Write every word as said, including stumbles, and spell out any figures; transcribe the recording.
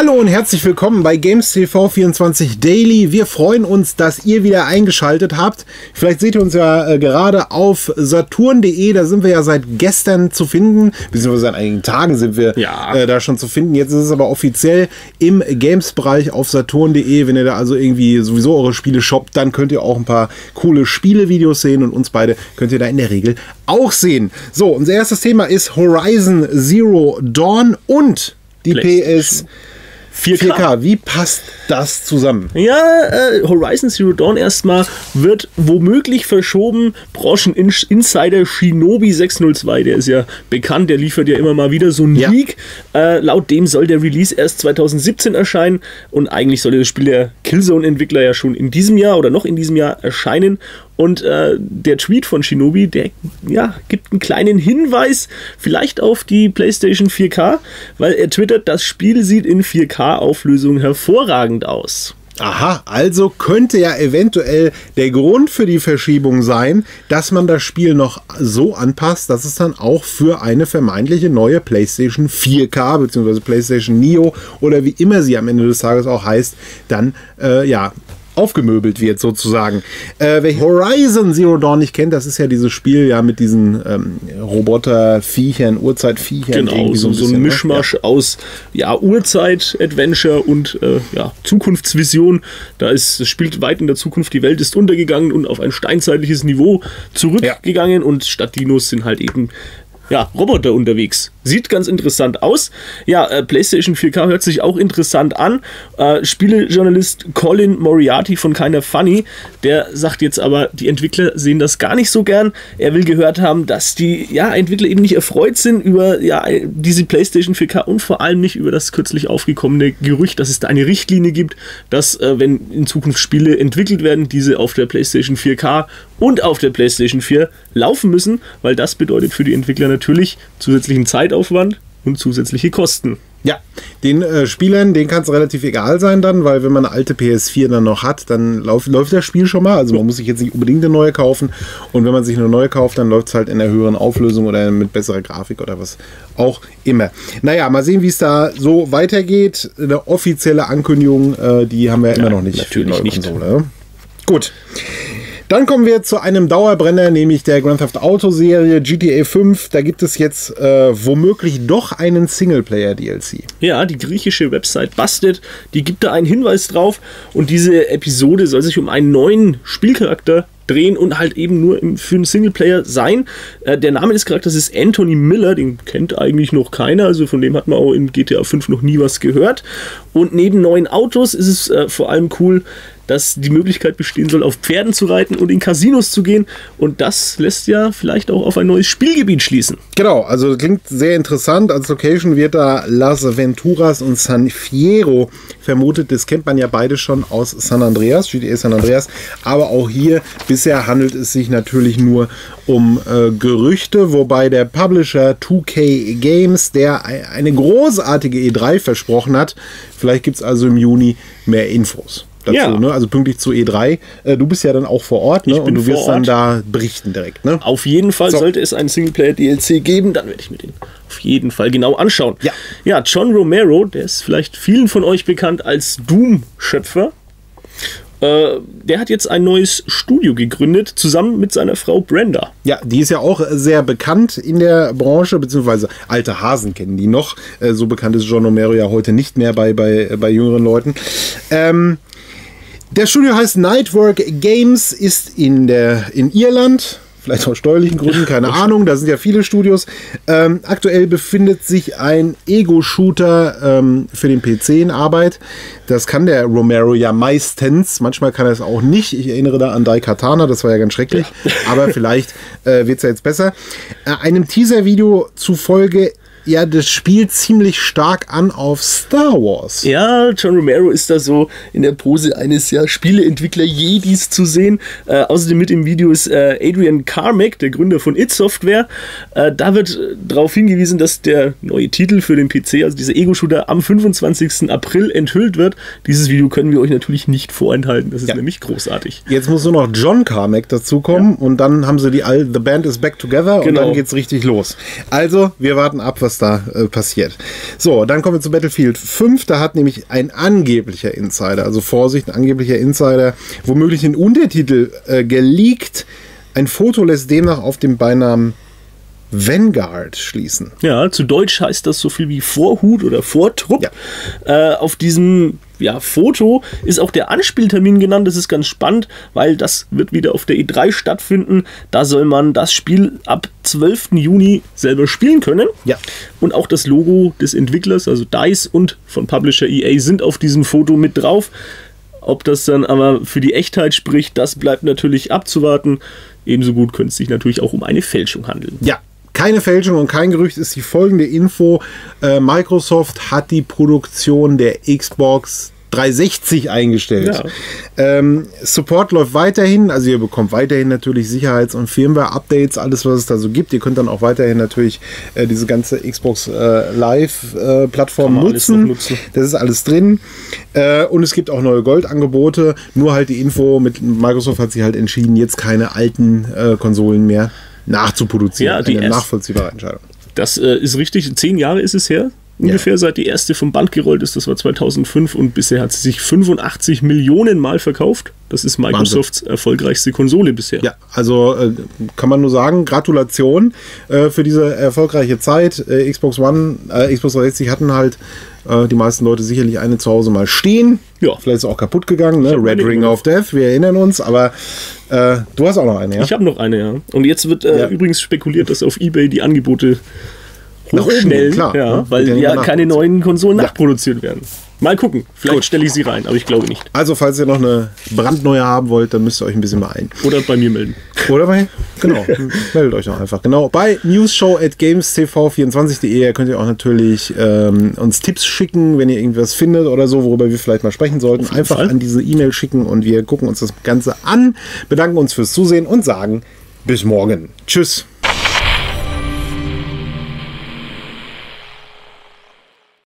Hallo und herzlich willkommen bei Games T V vierundzwanzig Daily. Wir freuen uns, dass ihr wieder eingeschaltet habt. Vielleicht seht ihr uns ja äh, gerade auf saturn punkt de. Da sind wir ja seit gestern zu finden. Beziehungsweise seit einigen Tagen sind wir ja. äh, da schon zu finden. Jetzt ist es aber offiziell im Games-Bereich auf saturn punkt de. Wenn ihr da also irgendwie sowieso eure Spiele shoppt, dann könnt ihr auch ein paar coole Spielevideos sehen. Und uns beide könnt ihr da in der Regel auch sehen. So, unser erstes Thema ist Horizon Zero Dawn und die P S vier K. Wie passt das zusammen? Ja, äh, Horizon Zero Dawn erstmal wird womöglich verschoben. Brancheninsider Shinobi sechs null zwei, der ist ja bekannt, der liefert ja immer mal wieder so einen ja. Leak. Äh, laut dem soll der Release erst zweitausendsiebzehn erscheinen und eigentlich soll das Spiel der Killzone-Entwickler ja schon in diesem Jahr oder noch in diesem Jahr erscheinen. Und äh, der Tweet von Shinobi, der ja, gibt einen kleinen Hinweis vielleicht auf die PlayStation vier K, weil er twittert, das Spiel sieht in vier K-Auflösung hervorragend aus. Aha, also könnte ja eventuell der Grund für die Verschiebung sein, dass man das Spiel noch so anpasst, dass es dann auch für eine vermeintliche neue PlayStation vier K bzw. PlayStation Neo oder wie immer sie am Ende des Tages auch heißt, dann äh, ja aufgemöbelt wird sozusagen. Äh, wer Horizon Zero Dawn nicht kennt, das ist ja dieses Spiel ja mit diesen ähm, Roboter-Viechern, Urzeit-Viechern. Genau, so, so ein Mischmasch ja. aus ja, Urzeit-Adventure und äh, ja, Zukunftsvision. Da ist, es spielt weit in der Zukunft, die Welt ist untergegangen und auf ein steinzeitliches Niveau zurückgegangen ja. und statt Dinos sind halt eben ja, Roboter unterwegs. Sieht ganz interessant aus. Ja, äh, PlayStation vier K hört sich auch interessant an. Äh, Spielejournalist Colin Moriarty von Kinda Funny, der sagt jetzt aber, die Entwickler sehen das gar nicht so gern. Er will gehört haben, dass die ja, Entwickler eben nicht erfreut sind über ja, diese PlayStation vier K und vor allem nicht über das kürzlich aufgekommene Gerücht, dass es da eine Richtlinie gibt, dass, äh, wenn in Zukunft Spiele entwickelt werden, diese auf der PlayStation vier K und auf der PlayStation vier laufen müssen, weil das bedeutet für die Entwickler natürlich zusätzlichen Zeitaufwand und zusätzliche Kosten. Ja, den äh, Spielern, denen kann es relativ egal sein dann, weil wenn man eine alte P S vier dann noch hat, dann lauf, läuft das Spiel schon mal. Also man muss sich jetzt nicht unbedingt eine neue kaufen. Und wenn man sich eine neue kauft, dann läuft es halt in einer höheren Auflösung oder mit besserer Grafik oder was auch immer. Naja, mal sehen, wie es da so weitergeht. Eine offizielle Ankündigung, äh, die haben wir ja immer noch nicht. Natürlich nicht. Konsole. Gut. Dann kommen wir zu einem Dauerbrenner, nämlich der Grand Theft Auto Serie G T A fünf. Da gibt es jetzt äh, womöglich doch einen Singleplayer-D L C. Ja, die griechische Website Busted, die gibt da einen Hinweis drauf. Und diese Episode soll sich um einen neuen Spielcharakter drehen und halt eben nur im, für einen Singleplayer sein. Äh, der Name des Charakters ist Anthony Miller, den kennt eigentlich noch keiner, also von dem hat man auch in G T A fünf noch nie was gehört. Und neben neuen Autos ist es äh, vor allem cool, dass die Möglichkeit bestehen soll, auf Pferden zu reiten und in Casinos zu gehen. Und das lässt ja vielleicht auch auf ein neues Spielgebiet schließen. Genau, also klingt sehr interessant. Als Location wird da Las Venturas und San Fierro vermutet. Das kennt man ja beide schon aus San Andreas, G T A San Andreas. Aber auch hier, bisher handelt es sich natürlich nur um äh, Gerüchte, wobei der Publisher zwei K Games, der eine großartige E drei versprochen hat, vielleicht gibt es also im Juni mehr Infos dazu, ja. ne? Also pünktlich zu E drei. Äh, du bist ja dann auch vor Ort, ne? Und du wirst dann da berichten direkt. Ne? Auf jeden Fall so. Sollte es einen Singleplayer-D L C geben, dann werde ich mir den auf jeden Fall genau anschauen. Ja. ja, John Romero, der ist vielleicht vielen von euch bekannt als Doom-Schöpfer. Äh, der hat jetzt ein neues Studio gegründet, zusammen mit seiner Frau Brenda. Ja, die ist ja auch sehr bekannt in der Branche, beziehungsweise alte Hasen kennen die noch. Äh, so bekannt ist John Romero ja heute nicht mehr bei, bei, bei jüngeren Leuten. Ähm, Der Studio heißt Nightwork Games, ist in, der, in Irland, vielleicht aus steuerlichen Gründen, keine Ahnung, da sind ja viele Studios. Ähm, aktuell befindet sich ein Ego-Shooter ähm, für den P C in Arbeit. Das kann der Romero ja meistens, manchmal kann er es auch nicht. Ich erinnere da an Daikatana, das war ja ganz schrecklich, ja. aber vielleicht äh, wird es ja jetzt besser. Äh, einem Teaser-Video zufolge ja das Spiel ziemlich stark an auf Star Wars. Ja, John Romero ist da so in der Pose eines ja, Spieleentwickler-Jedis zu sehen. Äh, außerdem mit im Video ist äh, Adrian Carmack, der Gründer von id Software. Äh, da wird äh, darauf hingewiesen, dass der neue Titel für den P C, also dieser Ego-Shooter, am fünfundzwanzigsten April enthüllt wird. Dieses Video können wir euch natürlich nicht vorenthalten. Das ist ja. nämlich großartig. Jetzt muss nur noch John Carmack dazukommen ja. und dann haben sie die All The Band is Back Together genau. und dann geht's richtig los. Also, wir warten ab, was was da äh, passiert. So, dann kommen wir zu Battlefield fünf. Da hat nämlich ein angeblicher Insider, also Vorsicht, ein angeblicher Insider, womöglich den Untertitel äh, geleakt. Ein Foto lässt demnach auf den Beinamen Vanguard schließen. Ja, zu Deutsch heißt das so viel wie Vorhut oder Vortrupp. Ja. Äh, auf diesem ja, Foto ist auch der Anspieltermin genannt. Das ist ganz spannend, weil das wird wieder auf der E drei stattfinden. Da soll man das Spiel ab zwölften Juni selber spielen können. Ja. Und auch das Logo des Entwicklers, also DICE und von Publisher E A, sind auf diesem Foto mit drauf. Ob das dann aber für die Echtheit spricht, das bleibt natürlich abzuwarten. Ebenso gut könnte es sich natürlich auch um eine Fälschung handeln. Ja. Keine Fälschung und kein Gerücht ist die folgende Info. Äh, Microsoft hat die Produktion der Xbox dreihundertsechzig eingestellt. Ja. Ähm, Support läuft weiterhin, also ihr bekommt weiterhin natürlich Sicherheits- und Firmware-Updates, alles was es da so gibt. Ihr könnt dann auch weiterhin natürlich äh, diese ganze Xbox äh, Live-Plattform äh, nutzen. nutzen. Das ist alles drin. Äh, und es gibt auch neue Goldangebote. Nur halt die Info, mit Microsoft hat sich halt entschieden, jetzt keine alten äh, Konsolen mehr nachzuproduzieren. Ja, die eine erst, nachvollziehbare Entscheidung. Das äh, ist richtig. Zehn Jahre ist es her, ungefähr, ja. Seit die erste vom Band gerollt ist. Das war zweitausendfünf und bisher hat sie sich fünfundachtzig Millionen Mal verkauft. Das ist Microsofts Wahnsinn. Erfolgreichste Konsole bisher. Ja, also äh, kann man nur sagen, Gratulation äh, für diese erfolgreiche Zeit. Äh, Xbox One, äh, Xbox dreihundertsechzig hatten halt äh, die meisten Leute sicherlich eine zu Hause mal stehen. Ja. Vielleicht ist auch kaputt gegangen, ne? Red Ring of Death, wir erinnern uns, aber äh, du hast auch noch eine, ja? Ich habe noch eine, ja. Und jetzt wird äh, ja. übrigens spekuliert, dass auf eBay die Angebote hochschnellen, klar, ja, ja, weil ja keine neuen Konsolen ja. nachproduziert werden. Mal gucken, vielleicht stelle ich sie rein, aber ich glaube nicht. Also falls ihr noch eine brandneue haben wollt, dann müsst ihr euch ein bisschen beeilen. Oder bei mir melden. Oder bei, genau, meldet euch doch einfach. Genau, bei newsshow at games t v vierundzwanzig punkt de könnt ihr auch natürlich ähm, uns Tipps schicken, wenn ihr irgendwas findet oder so, worüber wir vielleicht mal sprechen sollten. Einfach Fall. an diese E-Mail schicken und wir gucken uns das Ganze an, bedanken uns fürs Zusehen und sagen bis morgen. Tschüss.